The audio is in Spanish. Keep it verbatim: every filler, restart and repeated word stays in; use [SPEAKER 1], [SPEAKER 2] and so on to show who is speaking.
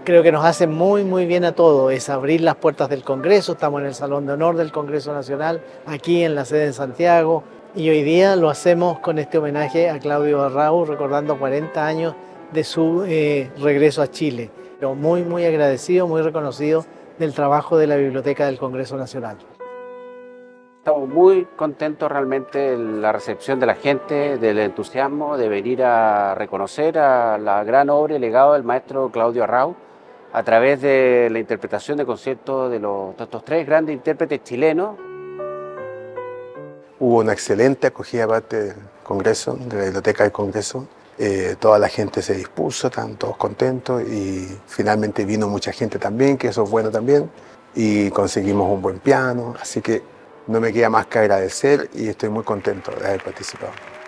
[SPEAKER 1] creo que nos hace muy, muy bien a todos, es abrir las puertas del Congreso. Estamos en el Salón de Honor del Congreso Nacional, aquí en la sede en Santiago, y hoy día lo hacemos con este homenaje a Claudio Arrau, recordando cuarenta años de su eh, regreso a Chile. Pero muy, muy agradecido, muy reconocido del trabajo de la Biblioteca del Congreso Nacional.
[SPEAKER 2] Estamos muy contentos realmente de la recepción de la gente, del entusiasmo de venir a reconocer a la gran obra y legado del maestro Claudio Arrau a través de la interpretación de conciertos de, los, de estos tres grandes intérpretes chilenos.
[SPEAKER 3] Hubo una excelente acogida parte del Congreso, de la Biblioteca del Congreso. Eh, toda la gente se dispuso, estaban todos contentos y finalmente vino mucha gente también, que eso es bueno también, y conseguimos un buen piano, así que no me queda más que agradecer y estoy muy contento de haber participado.